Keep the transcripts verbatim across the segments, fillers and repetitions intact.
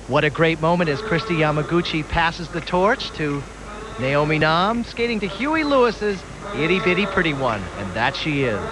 What a great moment as Kristi Yamaguchi passes the torch to Naomi Nam, skating to Huey Lewis's Itty Bitty Pretty One, and that she is.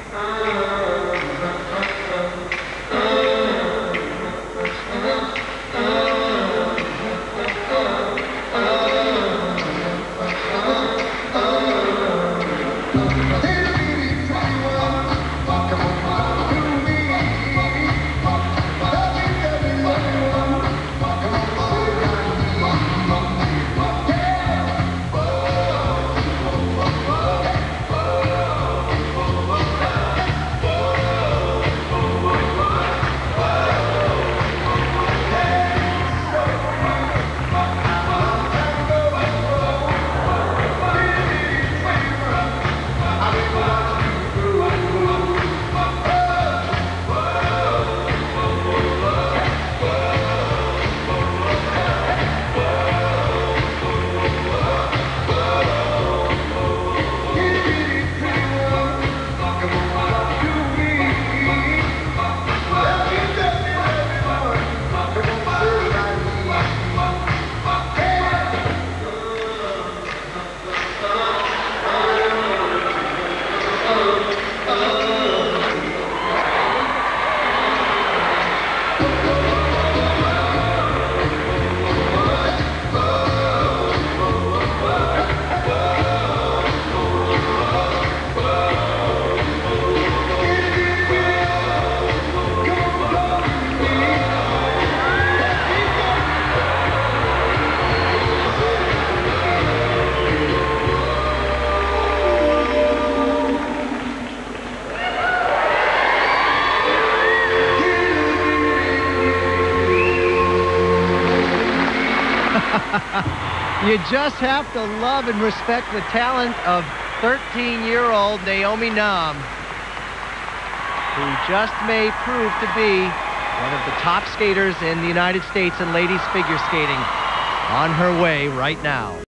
You just have to love and respect the talent of thirteen-year-old Naomi Nam, who just may prove to be one of the top skaters in the United States in ladies figure skating, on her way right now.